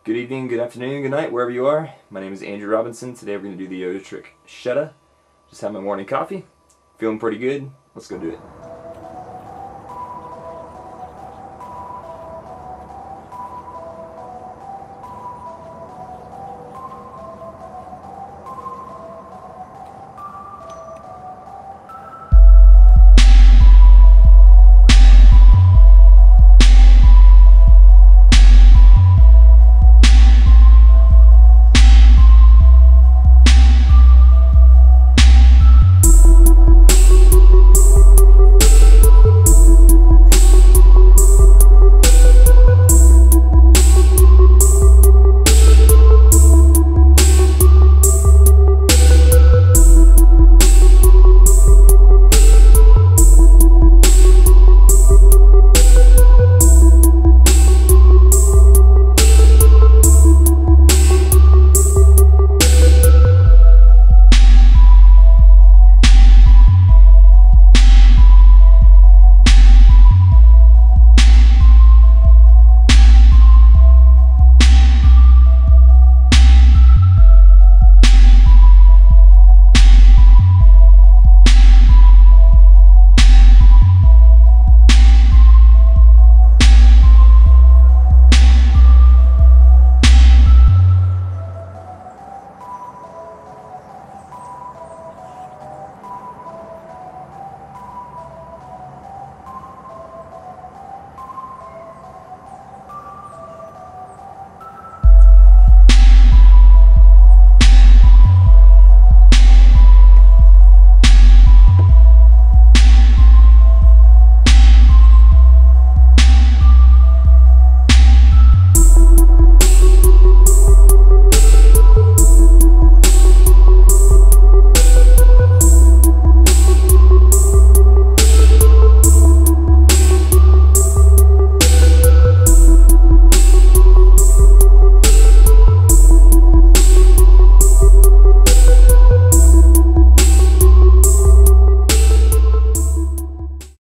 Good evening, good afternoon, good night, wherever you are. My name is Andrew Robinson. Today we're going to do the Yoda trick Shutta. Just had my morning coffee. Feeling pretty good. Let's go do it.